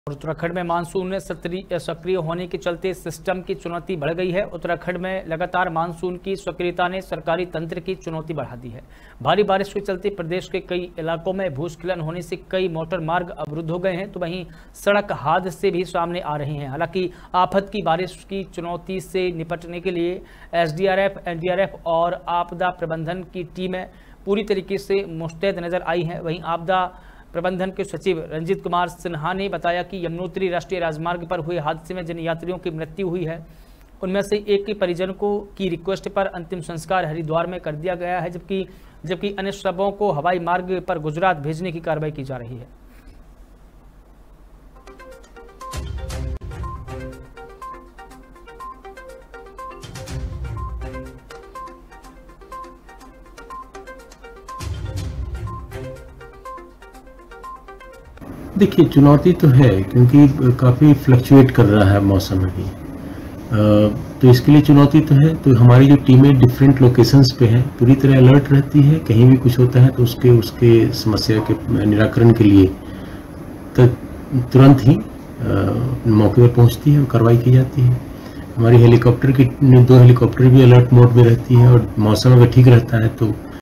उत्तराखंड में मानसून सक्रिय होने के चलते सिस्टम की चुनौती बढ़ गई है। उत्तराखंड में लगातार मानसून की सक्रियता ने सरकारी तंत्र की चुनौती बढ़ा दी है। भारी बारिश के चलते प्रदेश के कई इलाकों में भूस्खलन होने से कई मोटर मार्ग अवरुद्ध हो गए हैं, तो वहीं सड़क हादसे भी सामने आ रहे हैं। हालांकि आफत की बारिश की चुनौती से निपटने के लिए एसडीआरएफ, एनडीआरएफ और आपदा प्रबंधन की टीमें पूरी तरीके से मुस्तैद नजर आई हैं। वहीं आपदा प्रबंधन के सचिव रंजीत कुमार सिन्हा ने बताया कि यमुनोत्री राष्ट्रीय राजमार्ग पर हुए हादसे में जिन यात्रियों की मृत्यु हुई है, उनमें से एक के परिजनों की रिक्वेस्ट पर अंतिम संस्कार हरिद्वार में कर दिया गया है, जबकि अन्य शवों को हवाई मार्ग पर गुजरात भेजने की कार्रवाई की जा रही है। देखिए, चुनौती तो है क्योंकि काफ़ी फ्लक्चुएट कर रहा है मौसम अभी, तो इसके लिए चुनौती तो है। तो हमारी जो टीमें डिफरेंट लोकेशंस पे हैं, पूरी तरह अलर्ट रहती है। कहीं भी कुछ होता है तो उसके समस्या के निराकरण के लिए तुरंत ही मौके पर पहुंचती है और कार्रवाई की जाती है। हमारी हेलीकॉप्टर की 2 हेलीकॉप्टर भी अलर्ट मोड में रहती है और मौसम अगर ठीक रहता है तो